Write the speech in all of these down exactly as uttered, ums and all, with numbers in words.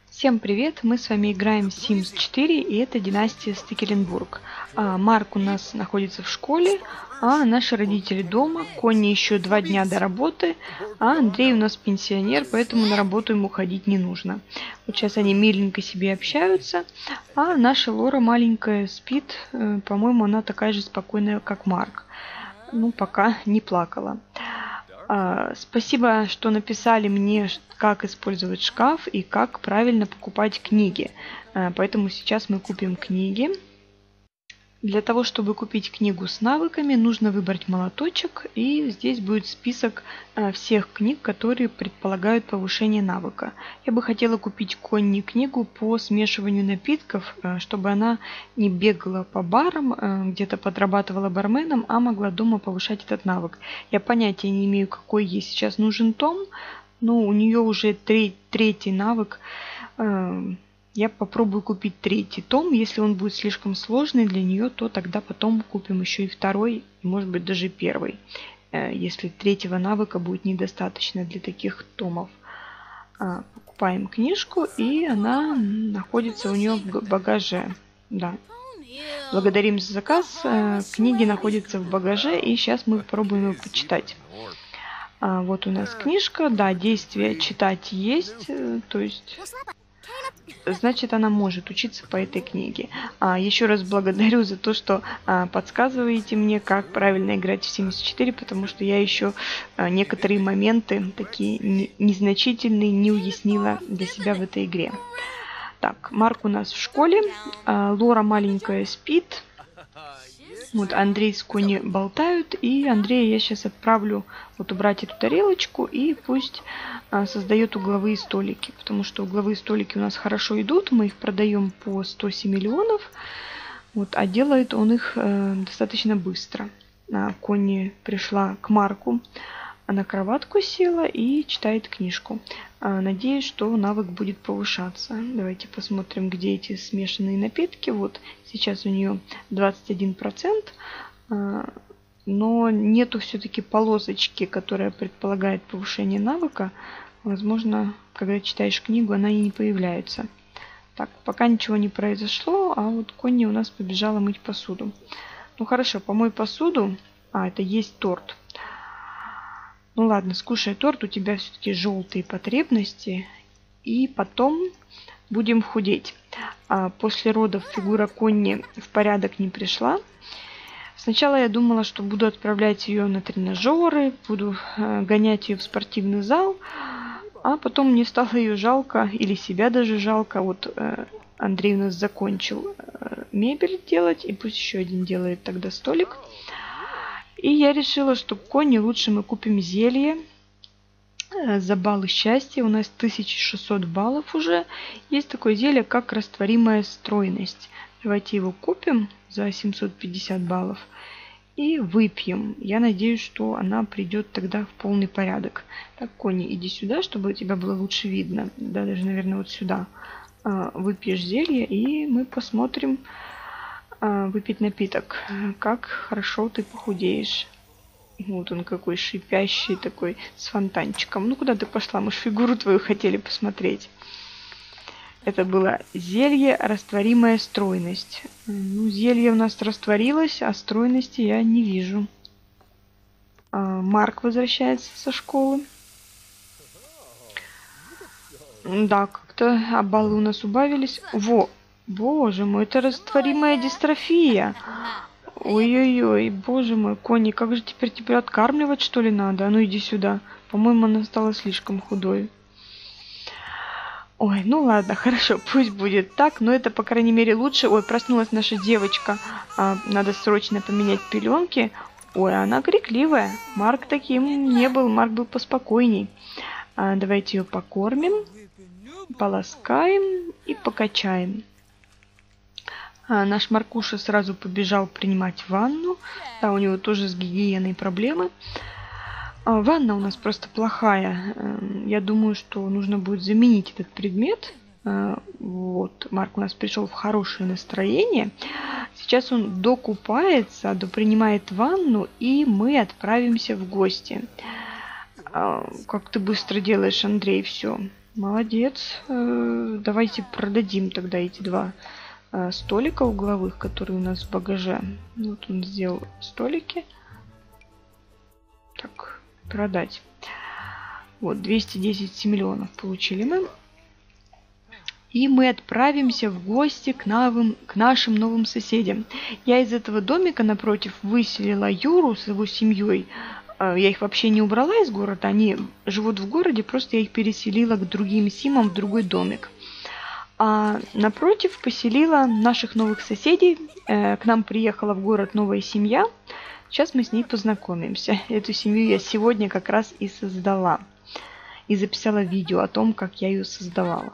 Всем привет! Мы с вами играем Симс четыре, и это династия Стекеленбург. А, Марк у нас находится в школе, а наши родители дома. Конни еще два дня до работы, а Андрей у нас пенсионер, поэтому на работу ему ходить не нужно. Вот сейчас они миленько себе общаются, а наша Лора маленькая спит. По-моему, она такая же спокойная, как Марк. Ну, пока не плакала. Uh, спасибо, что написали мне, как использовать шкаф и как правильно покупать книги. Uh, поэтому сейчас мы купим книги. Для того, чтобы купить книгу с навыками, нужно выбрать молоточек. И здесь будет список uh, всех книг, которые предполагают повышение навыка. Я бы хотела купить Конни книгу по смешиванию напитков, uh, чтобы она не бегала по барам, uh, где-то подрабатывала барменом, а могла дома повышать этот навык. Я понятия не имею, какой ей сейчас нужен том, но у нее уже три, третий навык. Uh, Я попробую купить третий том. Если он будет слишком сложный для нее, то тогда потом купим еще и второй, может быть даже первый, если третьего навыка будет недостаточно для таких томов. Покупаем книжку, и она находится у нее в багаже. Да. Благодарим за заказ. Книги находятся в багаже, и сейчас мы попробуем его почитать. Вот у нас книжка. Да, действие читать есть, то есть... Значит, она может учиться по этой книге. А, еще раз благодарю за то, что а, подсказываете мне, как правильно играть в Симс четыре, потому что я еще а, некоторые моменты, такие не, незначительные, не уяснила для себя в этой игре. Так, Марк у нас в школе, а, Лора маленькая спит. Вот Андрей с Конни болтают, и Андрея я сейчас отправлю вот убрать эту тарелочку, и пусть а, создает угловые столики, потому что угловые столики у нас хорошо идут, мы их продаем по сто семь миллионов, вот, а делает он их э, достаточно быстро. А, Конни пришла к Марку, на кроватку села и читает книжку. А, надеюсь, что навык будет повышаться. Давайте посмотрим, где эти смешанные напитки. Вот сейчас у нее двадцать один процент, а, но нету все-таки полосочки, которая предполагает повышение навыка. Возможно, когда читаешь книгу, она и не появляется. Так, пока ничего не произошло, а вот Конни у нас побежала мыть посуду. Ну хорошо, помой посуду. А, это есть торт. Ну ладно, скушай торт, у тебя все-таки желтые потребности. И потом будем худеть. А после родов фигура Конни в порядок не пришла. Сначала я думала, что буду отправлять ее на тренажеры, буду э, гонять ее в спортивный зал. А потом мне стало ее жалко, или себя даже жалко. Вот э, Андрей у нас закончил э, мебель делать, и пусть еще один делает тогда столик. И я решила, что Конни лучше мы купим зелье за баллы счастья. У нас тысяча шестьсот баллов уже. Есть такое зелье, как растворимая стройность. Давайте его купим за семьсот пятьдесят баллов и выпьем. Я надеюсь, что она придет тогда в полный порядок. Так, Конни, иди сюда, чтобы тебя было лучше видно. Да, даже, наверное, вот сюда. Выпьешь зелье, и мы посмотрим... выпить напиток. Как хорошо ты похудеешь. Вот он какой шипящий такой, с фонтанчиком. Ну куда ты пошла? Мы ж фигуру твою хотели посмотреть. Это было зелье растворимая стройность. Ну, зелье у нас растворилось, а стройности я не вижу. А, Марк возвращается со школы. Да, как-то а баллы у нас убавились. Во! Боже мой, это растворимая дистрофия. Ой-ой-ой, боже мой, Конни, как же теперь тебя откармливать, что ли, надо? А ну иди сюда. По-моему, она стала слишком худой. Ой, ну ладно, хорошо, пусть будет так, но это, по крайней мере, лучше. Ой, проснулась наша девочка. А, надо срочно поменять пеленки. Ой, она крикливая. Марк таким не был, Марк был поспокойней. А, давайте ее покормим, поласкаем и покачаем. А наш Маркуша сразу побежал принимать ванну. Да, у него тоже с гигиеной проблемы. А, ванна у нас просто плохая. Я думаю, что нужно будет заменить этот предмет. А, вот, Марк у нас пришел в хорошее настроение. Сейчас он докупается, допринимает ванну, и мы отправимся в гости. А, как ты быстро делаешь, Андрей, все. Молодец. Давайте продадим тогда эти два столика угловых, которые у нас в багаже. Вот он сделал столики. Так, продать. Вот, двести десять миллионов получили мы. И мы отправимся в гости к, новым, к нашим новым соседям. Я из этого домика напротив выселила Юру с его семьей. Я их вообще не убрала из города, они живут в городе, просто я их переселила к другим симам в другой домик. А напротив поселила наших новых соседей. К нам приехала в город новая семья. Сейчас мы с ней познакомимся. Эту семью я сегодня как раз и создала. И записала видео о том, как я ее создавала.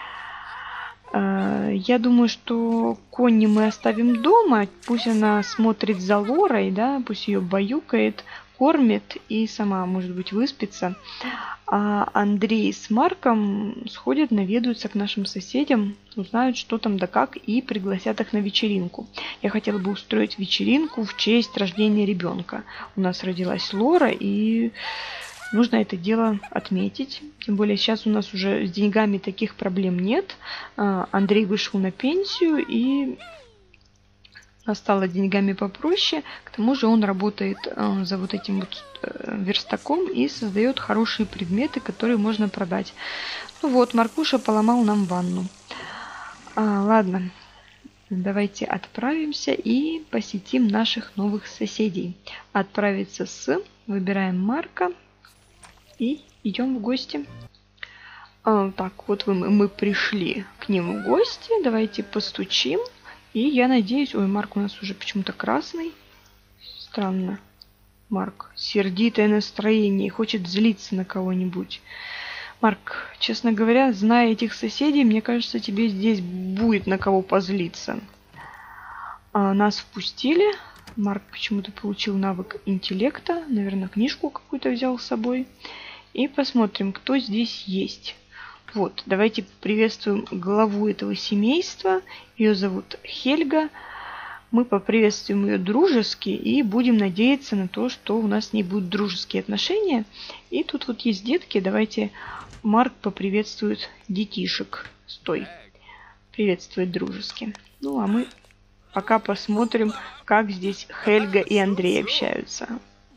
Я думаю, что Конни мы оставим дома. Пусть она смотрит за Лорой, да, пусть ее баюкает, кормит и сама, может быть, выспится. А Андрей с Марком сходят, наведаются к нашим соседям, узнают, что там да как, и пригласят их на вечеринку. Я хотела бы устроить вечеринку в честь рождения ребенка. У нас родилась Лора, и нужно это дело отметить. Тем более сейчас у нас уже с деньгами таких проблем нет. Андрей вышел на пенсию, и стало деньгами попроще. К тому же он работает э, за вот этим вот э, верстаком и создает хорошие предметы, которые можно продать. Ну вот, Маркуша поломал нам ванну. А, ладно, давайте отправимся и посетим наших новых соседей. Отправиться с... Выбираем Марка и идем в гости. А, так, вот мы, мы пришли к ним в гости. Давайте постучим. И я надеюсь... Ой, Марк у нас уже почему-то красный. Странно. Марк, сердитое настроение, хочет злиться на кого-нибудь. Марк, честно говоря, зная этих соседей, мне кажется, тебе здесь будет на кого позлиться. А, нас впустили. Марк почему-то получил навык интеллекта. Наверное, книжку какую-то взял с собой. И посмотрим, кто здесь есть. Вот, давайте приветствуем главу этого семейства. Ее зовут Хельга. Мы поприветствуем ее дружески и будем надеяться на то, что у нас с ней будут дружеские отношения. И тут вот есть детки. Давайте Марк поприветствует детишек. Стой. Приветствует дружески. Ну, а мы пока посмотрим, как здесь Хельга и Андрей общаются.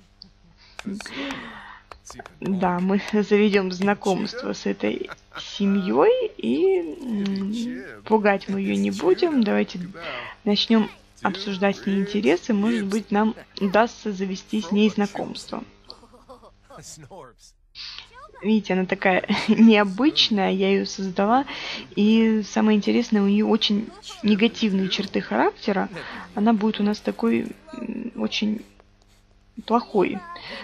Да, мы заведем знакомство с этой семьей и пугать мы ее не будем. Давайте начнем обсуждать с ней интересы. Может быть, нам удастся завести с ней знакомство. Видите, она такая необычная, я ее создала. И самое интересное, у нее очень негативные черты характера. Она будет у нас такой очень плохой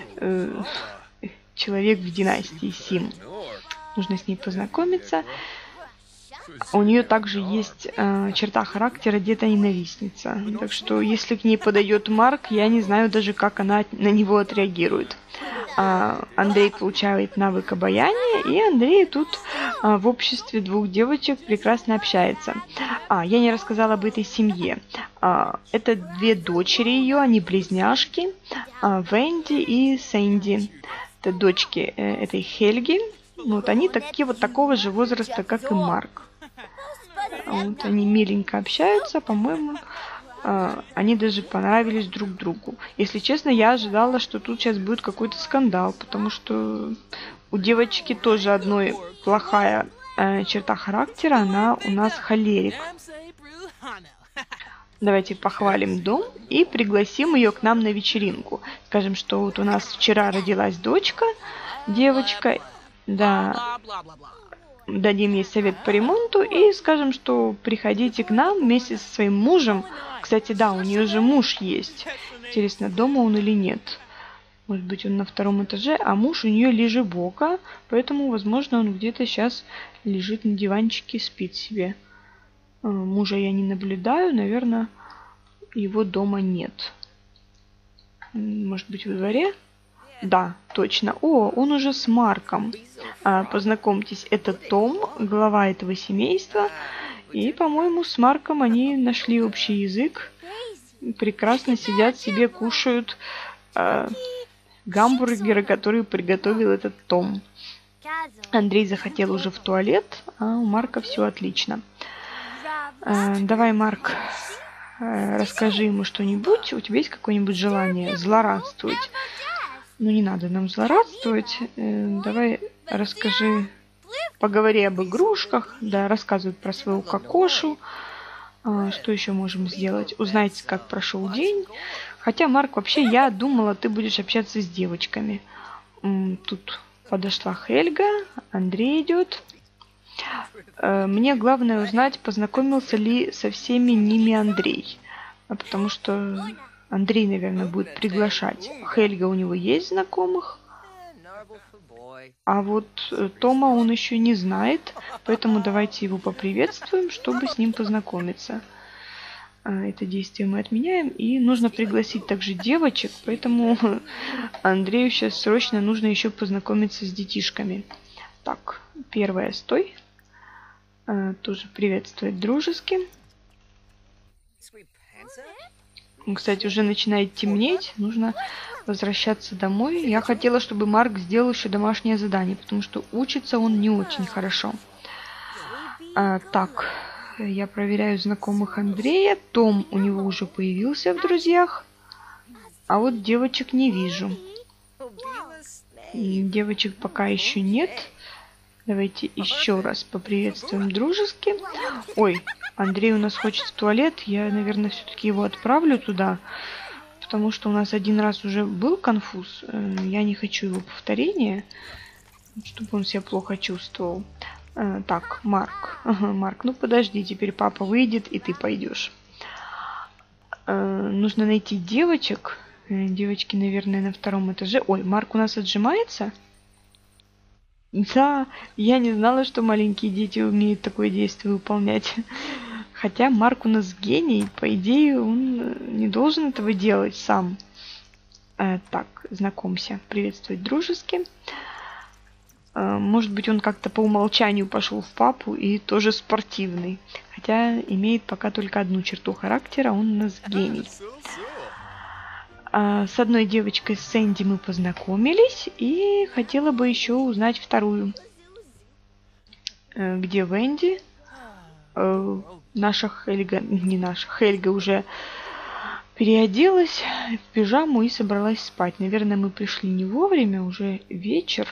человек в династии Сим. Нужно с ней познакомиться. У нее также есть э, черта характера деда-ненавистница. Так что, если к ней подойдет Марк, я не знаю даже, как она на него отреагирует. А, Андрей получает навык обаяния, и Андрей тут а, в обществе двух девочек прекрасно общается. А, я не рассказала об этой семье. А, это две дочери ее, они близняшки, а, Венди и Сэнди. Это дочки э, этой Хельги. Вот они такие вот такого же возраста, как и Марк. Вот они миленько общаются, по-моему, э, они даже понравились друг другу. Если честно, я ожидала, что тут сейчас будет какой-то скандал, потому что у девочки тоже одной плохая э, черта характера, она у нас холерик. Давайте похвалим дом и пригласим ее к нам на вечеринку. Скажем, что вот у нас вчера родилась дочка, девочка, да, дадим ей совет по ремонту и скажем, что приходите к нам вместе со своим мужем. Кстати, да, у нее же муж есть. Интересно, дома он или нет? Может быть, он на втором этаже, а муж у нее лежебока, поэтому, возможно, он где-то сейчас лежит на диванчике, спит себе. Мужа я не наблюдаю, наверное, его дома нет. Может быть, во дворе? Да, точно. О, он уже с Марком. А, познакомьтесь, это Том, глава этого семейства. И, по-моему, с Марком они нашли общий язык. Прекрасно сидят себе, кушают а, гамбургеры, которые приготовил этот Том. Андрей захотел уже в туалет, а у Марка все отлично. Э, давай, Марк, э, расскажи ему что-нибудь. У тебя есть какое-нибудь желание злорадствовать? Ну, не надо нам злорадствовать. Э, давай расскажи, поговори об игрушках, да, рассказывай про свою кокошу. А, что еще можем сделать? Узнать, как прошел день. Хотя, Марк, вообще, я думала, ты будешь общаться с девочками. М, тут подошла Хельга, Андрей идет. Э, мне главное узнать, познакомился ли со всеми ними Андрей. А потому что Андрей, наверное, будет приглашать. Хельга, у него есть знакомых. А вот э, Тома он еще не знает. Поэтому давайте его поприветствуем, чтобы с ним познакомиться. А, это действие мы отменяем. И нужно пригласить также девочек. Поэтому Андрею сейчас срочно нужно еще познакомиться с детишками. Так, первая, стой. А, тоже приветствовать дружески. Кстати, уже начинает темнеть. Нужно возвращаться домой. Я хотела, чтобы Марк сделал еще домашнее задание, потому что учится он не очень хорошо. А, так, я проверяю знакомых Андрея. Том у него уже появился в друзьях. А вот девочек не вижу. Девочек пока еще нет. Давайте еще раз поприветствуем дружески. Ой, Андрей у нас хочет в туалет. Я, наверное, все-таки его отправлю туда. Потому что у нас один раз уже был конфуз. Я не хочу его повторения. Чтобы он себя плохо чувствовал. Так, Марк. Ага, Марк, ну подожди. Теперь папа выйдет, и ты пойдешь. Нужно найти девочек. Девочки, наверное, на втором этаже. Ой, Марк у нас отжимается? Да, я не знала, что маленькие дети умеют такое действие выполнять. Хотя Марк у нас гений, по идее, он не должен этого делать сам. Э, так, знакомься, приветствовать дружески. Э, может быть, он как-то по умолчанию пошел в папу и тоже спортивный. Хотя имеет пока только одну черту характера, он у нас гений. С одной девочкой, с Сэнди, мы познакомились, и хотела бы еще узнать вторую. Где Венди? Наша Хельга, не наша, Хельга уже переоделась в пижаму и собралась спать. Наверное, мы пришли не вовремя, уже вечер.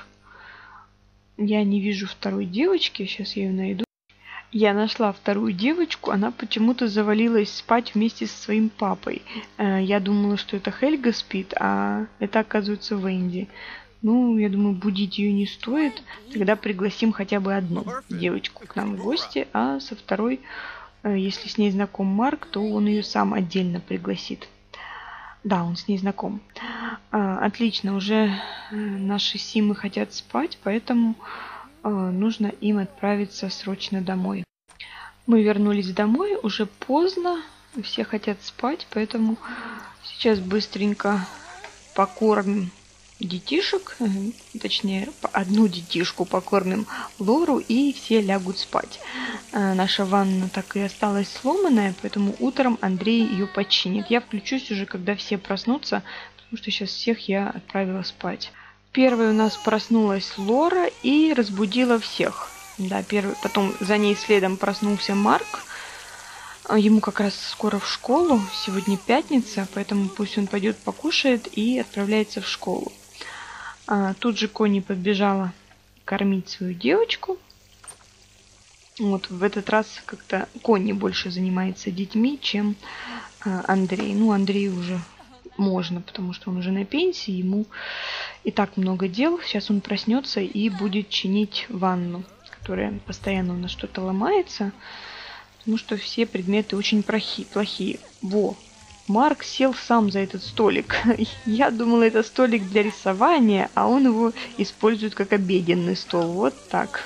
Я не вижу второй девочки, сейчас я ее найду. Я нашла вторую девочку, она почему-то завалилась спать вместе со своим папой. Я думала, что это Хельга спит, а это, оказывается, Венди. Ну, я думаю, будить ее не стоит. Тогда пригласим хотя бы одну девочку к нам в гости, а со второй, если с ней знаком Марк, то он ее сам отдельно пригласит. Да, он с ней знаком. Отлично, уже наши Симы хотят спать, поэтому нужно им отправиться срочно домой. Мы вернулись домой, уже поздно, все хотят спать, поэтому сейчас быстренько покормим детишек, точнее одну детишку покормим Лору, и все лягут спать. Наша ванна так и осталась сломанная, поэтому утром Андрей ее починит. Я включусь уже, когда все проснутся, потому что сейчас всех я отправила спать. Первой у нас проснулась Лора и разбудила всех. Да, первый, потом за ней следом проснулся Марк. Ему как раз скоро в школу. Сегодня пятница, поэтому пусть он пойдет покушает и отправляется в школу. А, тут же Конни побежала кормить свою девочку. Вот в этот раз как-то Конни больше занимается детьми, чем а, Андрей. Ну, Андрею уже можно, потому что он уже на пенсии, ему и так много дел. Сейчас он проснется и будет чинить ванну, которая постоянно у нас что-то ломается, потому что все предметы очень плохие. Во! Марк сел сам за этот столик. Я думала, это столик для рисования, а он его использует как обеденный стол. Вот так.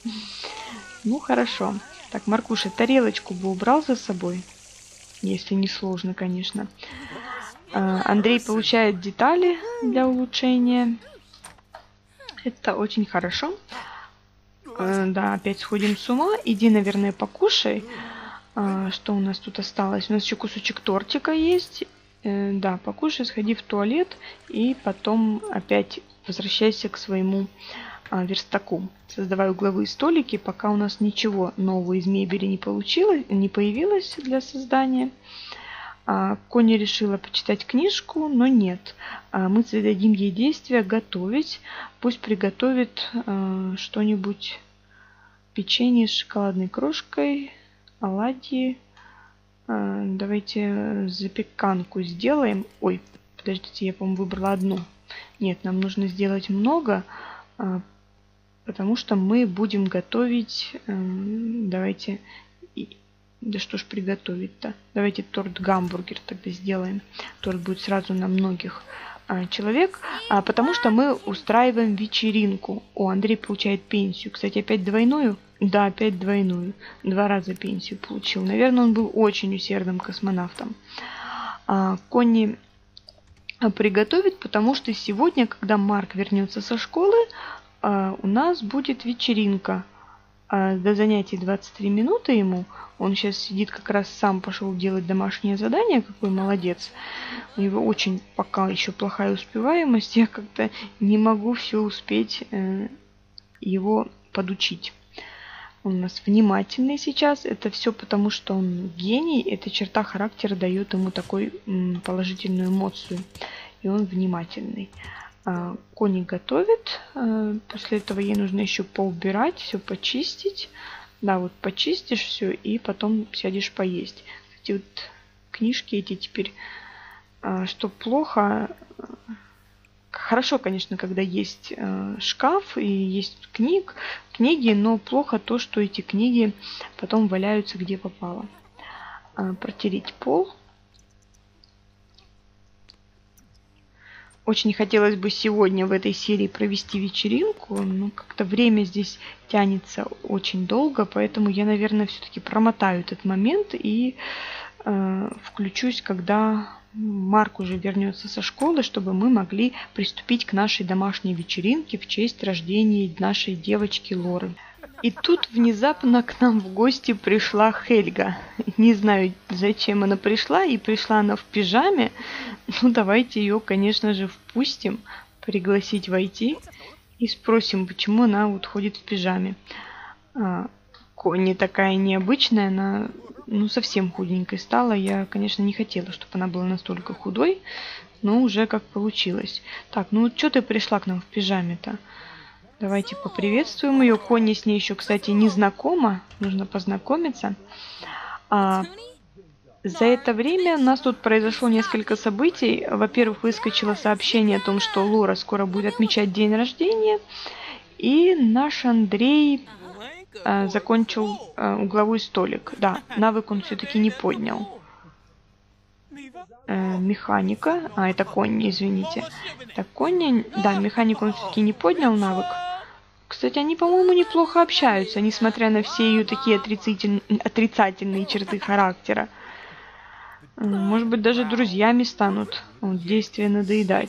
Ну, хорошо. Так, Маркуша, тарелочку бы убрал за собой, если не сложно, конечно. Андрей получает детали для улучшения. Это очень хорошо. Да, опять сходим с ума. Иди, наверное, покушай. Что у нас тут осталось? У нас еще кусочек тортика есть. Да, покушай, сходи в туалет. И потом опять возвращайся к своему а, верстаку. Создавая угловые столики, пока у нас ничего нового из мебели не получилось, не появилось для создания. А, Конни решила почитать книжку, но нет. А, мы зададим ей действие готовить. Пусть приготовит а, что-нибудь. Печенье с шоколадной крошкой, оладьи. А, давайте запеканку сделаем. Ой, подождите, я, по-моему, выбрала одну. Нет, нам нужно сделать много, а, потому что мы будем готовить... А, давайте... Да что ж приготовить-то? Давайте торт-гамбургер тогда сделаем. Торт будет сразу на многих а, человек, а, потому что мы устраиваем вечеринку. О, Андрей получает пенсию. Кстати, опять двойную? Да, опять двойную. Два раза пенсию получил. Наверное, он был очень усердным космонавтом. А, Конни приготовит, потому что сегодня, когда Марк вернется со школы, а, у нас будет вечеринка. А, до занятий двадцать три минуты ему. Он сейчас сидит, как раз сам пошел делать домашнее задание. Какой молодец. У него очень пока еще плохая успеваемость. Я как-то не могу все успеть э, его подучить. Он у нас внимательный сейчас. Это все потому, что он гений. Эта черта характера дает ему такой м, положительную эмоцию. И он внимательный. А, Конни готовит. А, после этого ей нужно еще поубирать, все почистить. Да, вот почистишь все и потом сядешь поесть. Кстати, вот книжки эти теперь, а, что плохо... Хорошо, конечно, когда есть э, шкаф и есть книг, книги, но плохо то, что эти книги потом валяются где попало. Э, протереть пол. Очень хотелось бы сегодня в этой серии провести вечеринку, но как-то время здесь тянется очень долго, поэтому я, наверное, все-таки промотаю этот момент и э, включусь, когда Марк уже вернется со школы, чтобы мы могли приступить к нашей домашней вечеринке в честь рождения нашей девочки Лоры. И тут внезапно к нам в гости пришла Хельга. Не знаю, зачем она пришла, и пришла она в пижаме. Ну, давайте ее, конечно же, впустим, пригласить войти и спросим, почему она вот ходит в пижаме. А, Конни такая необычная, она ну, совсем худенькой стала. Я, конечно, не хотела, чтобы она была настолько худой, но уже как получилось. Так, ну что ты пришла к нам в пижаме-то? Давайте поприветствуем ее. Конни с ней еще, кстати, не знакома. Нужно познакомиться. А, за это время у нас тут произошло несколько событий. Во-первых, выскочило сообщение о том, что Лора скоро будет отмечать день рождения. И наш Андрей а, закончил а, угловой столик. Да, навык он все-таки не поднял. Э, механика. А, это Конни, извините. Так, Конни... Да, механику он все-таки не поднял навык. Кстати, они, по-моему, неплохо общаются, несмотря на все ее такие отрицатель... отрицательные черты характера. Может быть, даже друзьями станут. Вот, действие надоедать.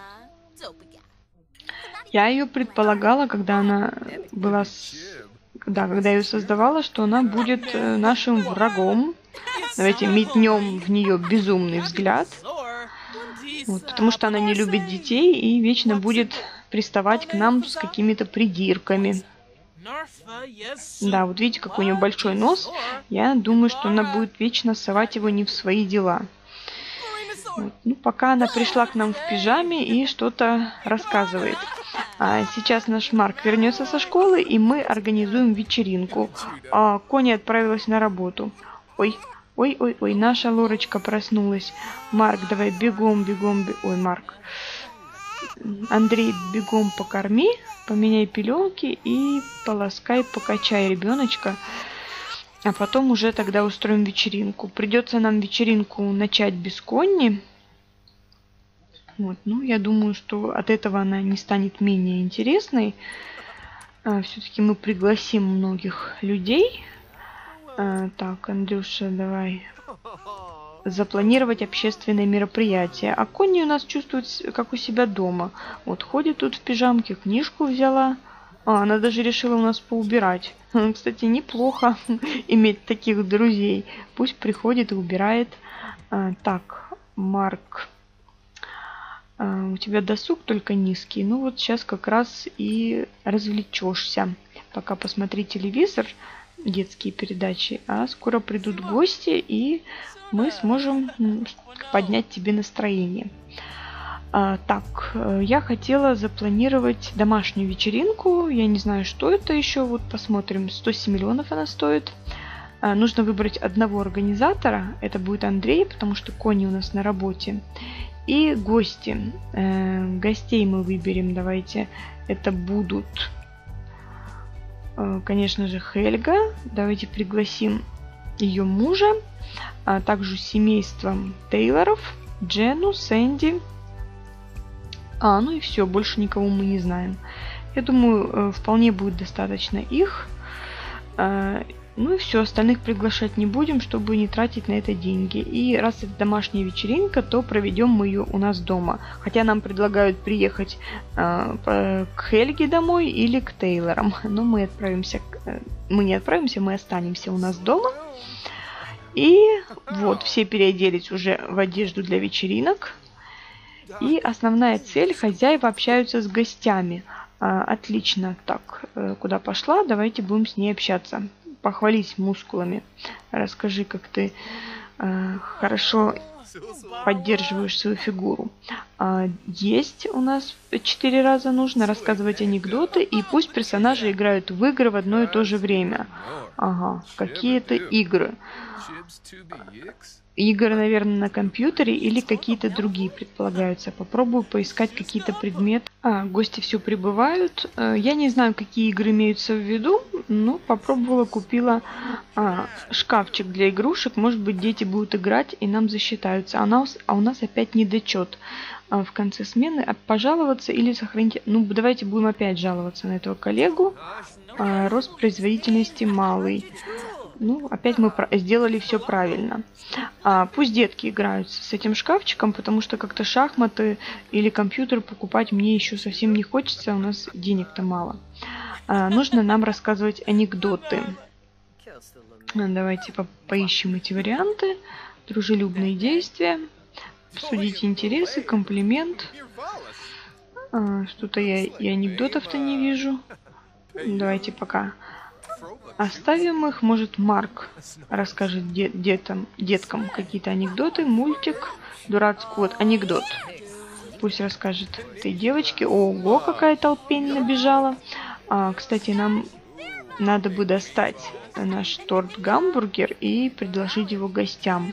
Я ее предполагала, когда она была... С... Да, когда я ее создавала, что она будет нашим врагом. Давайте метнем в нее безумный взгляд. Вот, потому что она не любит детей и вечно будет приставать к нам с какими-то придирками. Да, вот видите, какой у нее большой нос. Я думаю, что она будет вечно совать его не в свои дела. Вот. Ну, пока она пришла к нам в пижаме и что-то рассказывает. А сейчас наш Марк вернется со школы, и мы организуем вечеринку. А Конни отправилась на работу. Ой, ой, ой, ой, наша Лорочка проснулась. Марк, давай бегом, бегом, бегом. Ой, Марк. Андрей, бегом покорми, поменяй пеленки и полоскай, покачай ребеночка. А потом уже тогда устроим вечеринку. Придется нам вечеринку начать без Конни. Вот, ну, я думаю, что от этого она не станет менее интересной. А, все-таки мы пригласим многих людей. А, так, Андрюша, давай запланировать общественное мероприятие. А Конни у нас чувствует, как у себя дома. Вот ходит тут в пижамке, книжку взяла. А, она даже решила у нас поубирать. Кстати, неплохо иметь таких друзей. Пусть приходит и убирает. А, так, Марк. А, у тебя досуг только низкий. Ну вот сейчас как раз и развлечешься. Пока посмотри телевизор, детские передачи, а скоро придут гости, и мы сможем поднять тебе настроение. А, так, я хотела запланировать домашнюю вечеринку. Я не знаю, что это еще. Вот посмотрим. сто семь миллионов она стоит. А, нужно выбрать одного организатора. Это будет Андрей, потому что Кони у нас на работе. И гости. Э, гостей мы выберем. Давайте. Это будут, э, конечно же, Хельга. Давайте пригласим ее мужа. А также семейство Тейлоров. Джену, Сэнди. А, ну и все. Больше никого мы не знаем. Я думаю, э, вполне будет достаточно их. Э, Ну и все, остальных приглашать не будем, чтобы не тратить на это деньги. И раз это домашняя вечеринка, то проведем мы ее у нас дома. Хотя нам предлагают приехать э, по, к Хельге домой или к Тейлорам. Но мы отправимся, э, мы не отправимся, мы останемся у нас дома. И вот, все переоделись уже в одежду для вечеринок. И основная цель, хозяева общаются с гостями. А, отлично, так, э, куда пошла, давайте будем с ней общаться. Похвались мускулами. Расскажи, как ты э, хорошо поддерживаешь свою фигуру. А, есть у нас четыре раза нужно рассказывать анекдоты, и пусть персонажи играют в игры в одно и то же время. Ага, какие-то игры. Игры, наверное, на компьютере или какие-то другие предполагаются. Попробую поискать какие-то предметы. А, гости все прибывают. Я не знаю, какие игры имеются в виду, но попробовала, купила а, шкафчик для игрушек. Может быть, дети будут играть и нам засчитаются. А у нас, а у нас опять недочет а, в конце смены. А пожаловаться или сохранить... Ну, давайте будем опять жаловаться на этого коллегу. А, рост производительности малый. Ну, опять мы сделали все правильно. А, пусть детки играют с этим шкафчиком, потому что как-то шахматы или компьютер покупать мне еще совсем не хочется, у нас денег-то мало. А, нужно нам рассказывать анекдоты. Давайте по поищем эти варианты. Дружелюбные действия. Обсудить интересы, комплимент. А, что-то я и анекдотов-то не вижу. Давайте пока оставим их. Может, Марк расскажет де детям, деткам какие-то анекдоты, мультик, дурацкий вот анекдот. Пусть расскажет этой девочке. Ого, какая толпень набежала. А, кстати, нам надо бы достать наш торт-гамбургер и предложить его гостям.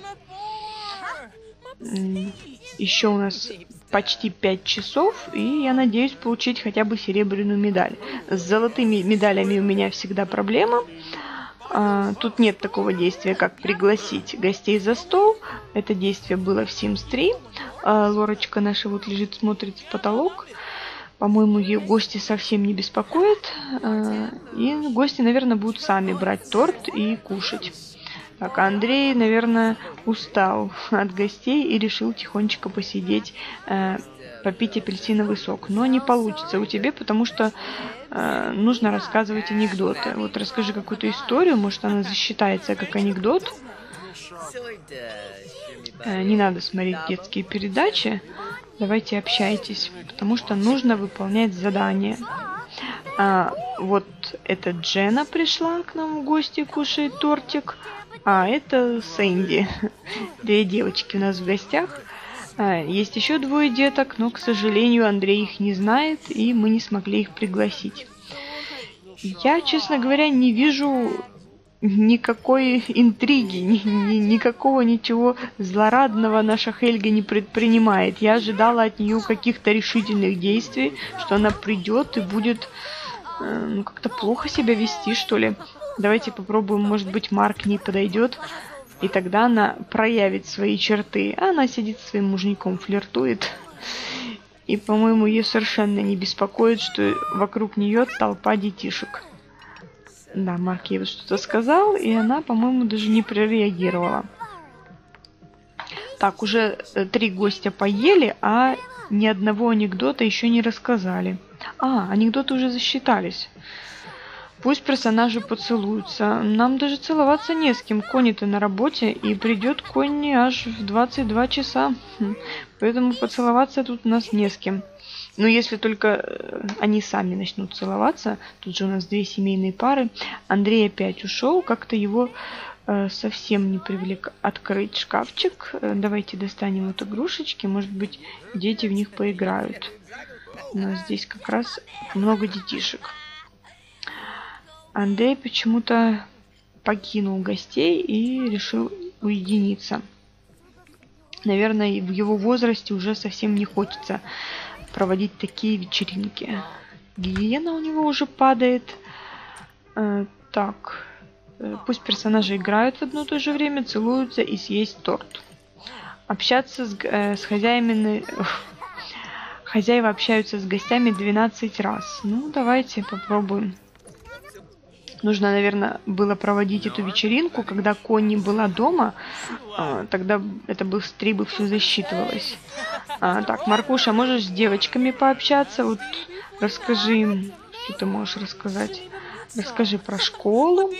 Еще у нас почти пять часов, и я надеюсь получить хотя бы серебряную медаль. С золотыми медалями у меня всегда проблема. А, тут нет такого действия, как пригласить гостей за стол. Это действие было в Sims три. А, Лорочка наша вот лежит, смотрит в потолок. По-моему, ее гости совсем не беспокоят. А, и гости, наверное, будут сами брать торт и кушать. Так, Андрей, наверное, устал от гостей и решил тихонечко посидеть, э, попить апельсиновый сок. Но не получится у тебя, потому что э, нужно рассказывать анекдоты. Вот расскажи какую-то историю, может, она засчитается как анекдот. Э, не надо смотреть детские передачи. Давайте общайтесь, потому что нужно выполнять задания. А, вот эта Джена пришла к нам в гости, кушает тортик. А, это Сэнди. Две девочки у нас в гостях. А, есть еще двое деток, но, к сожалению, Андрей их не знает, и мы не смогли их пригласить. Я, честно говоря, не вижу никакой интриги, ни, ни, никакого ничего злорадного наша Хельга не предпринимает. Я ожидала от нее каких-то решительных действий, что она придет и будет э, ну, как-то плохо себя вести, что ли. Давайте попробуем, может быть, Марк не подойдет, и тогда она проявит свои черты. А она сидит со своим мужником, флиртует. И, по-моему, ее совершенно не беспокоит, что вокруг нее толпа детишек. Да, Марк ей вот что-то сказал, и она, по-моему, даже не прореагировала. Так, уже три гостя поели, а ни одного анекдота еще не рассказали. А, анекдоты уже засчитались. Пусть персонажи поцелуются. Нам даже целоваться не с кем. Конни-то на работе, и придет Конни аж в двадцать два часа. Поэтому поцеловаться тут у нас не с кем. Но если только они сами начнут целоваться, тут же у нас две семейные пары. Андрей опять ушел, как-то его э, совсем не привлек. Открыть шкафчик. Давайте достанем вот игрушечки, может быть, дети в них поиграют. У нас здесь как раз много детишек. Андрей почему-то покинул гостей и решил уединиться. Наверное, в его возрасте уже совсем не хочется проводить такие вечеринки. Гигиена у него уже падает. Э, так, э, пусть персонажи играют в одно и то же время, целуются и съесть торт. Общаться с, э, с хозяевами... Хозяева общаются с гостями двенадцать раз. Ну, давайте попробуем. Нужно, наверное, было проводить эту вечеринку, когда Конни была дома. А, тогда это быстрее бы все засчитывалось. А, так, Маркуша, можешь с девочками пообщаться? Вот расскажи им, что ты можешь рассказать. Расскажи про школу.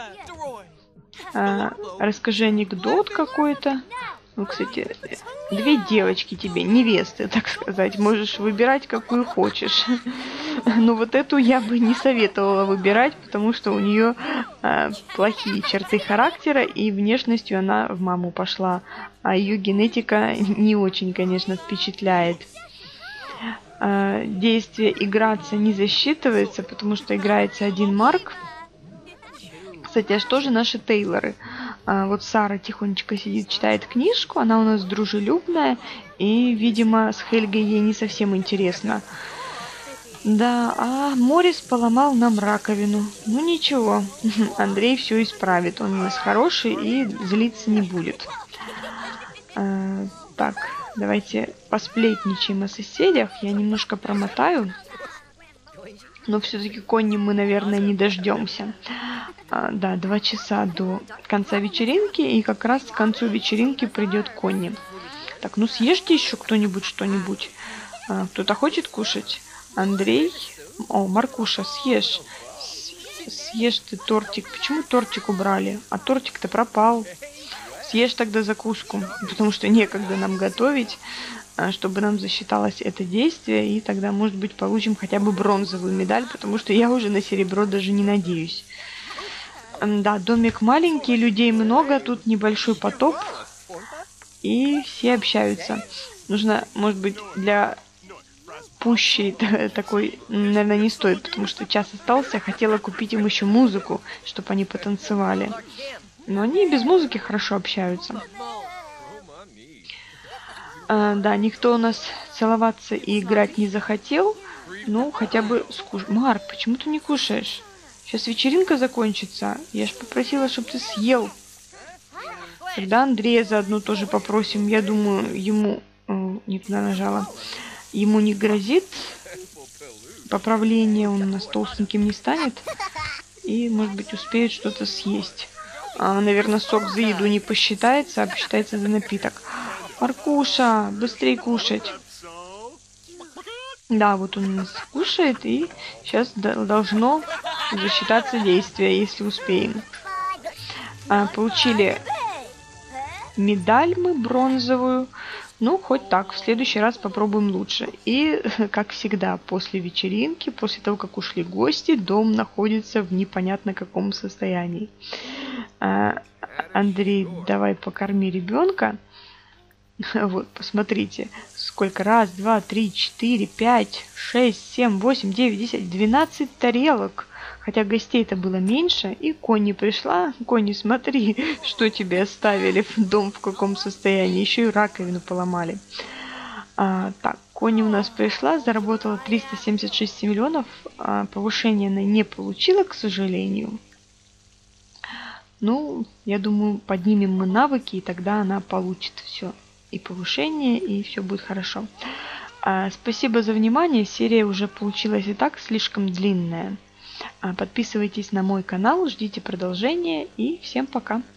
А, расскажи анекдот какой-то. Ну, кстати, две девочки тебе, невесты, так сказать. Можешь выбирать, какую хочешь. Но вот эту я бы не советовала выбирать, потому что у нее э, плохие черты характера, и внешностью она в маму пошла. А ее генетика не очень, конечно, впечатляет. Э, действие играться не засчитывается, потому что играется один Марк. Кстати, а что же наши Тейлоры? А, вот Сара тихонечко сидит, читает книжку. Она у нас дружелюбная. И, видимо, с Хельгой ей не совсем интересно. Да, а Морис поломал нам раковину. Ну ничего, Андрей все исправит. Он у нас хороший и злиться не будет. А, так, давайте посплетничаем о соседях. Я немножко промотаю. Но все-таки Конни мы, наверное, не дождемся. А, да, два часа до конца вечеринки, и как раз к концу вечеринки придет Конни. Так, ну съешьте еще кто-нибудь что-нибудь. А, кто-то хочет кушать? Андрей? О, Маркуша, съешь. Съешь ты тортик. Почему тортик убрали? А тортик-то пропал. Съешь тогда закуску, потому что некогда нам готовить, чтобы нам засчиталось это действие, и тогда, может быть, получим хотя бы бронзовую медаль, потому что я уже на серебро даже не надеюсь. Да, домик маленький, людей много, тут небольшой потоп, и все общаются. Нужно, может быть, для пущей такой, наверное, не стоит, потому что час остался, хотела купить им еще музыку, чтобы они потанцевали. Но они без музыки хорошо общаются. А, да, никто у нас целоваться и играть не захотел. Ну, хотя бы скушать. Марк, почему ты не кушаешь? Сейчас вечеринка закончится. Я же попросила, чтобы ты съел. Тогда Андрея заодно тоже попросим. Я думаю, ему... Не туда нажала. Ему не грозит поправление. Он у нас толстеньким не станет. И, может быть, успеет что-то съесть. А, наверное, сок за еду не посчитается, а посчитается за напиток. Маркуша, быстрее кушать. Да, вот он у нас кушает, и сейчас должно засчитаться действие, если успеем. А, получили медаль мы бронзовую. Ну, хоть так, в следующий раз попробуем лучше. И, как всегда, после вечеринки, после того, как ушли гости, дом находится в непонятно каком состоянии. А, Андрей, давай покорми ребенка. Вот, посмотрите, сколько. Раз, два, три, четыре, пять, шесть, семь, восемь, девять, десять, двенадцать тарелок. Хотя гостей-то было меньше. И Конни пришла. Конни, смотри, что тебе оставили в дом, в каком состоянии. Еще и раковину поломали. А, так, Конни у нас пришла, заработала триста семьдесят шесть миллионов. А, повышение она не получила, к сожалению. Ну, я думаю, поднимем мы навыки, и тогда она получит все. И повышение, и все будет хорошо. А, спасибо за внимание. Серия уже получилась и так слишком длинная. А, подписывайтесь на мой канал, ждите продолжения, и всем пока.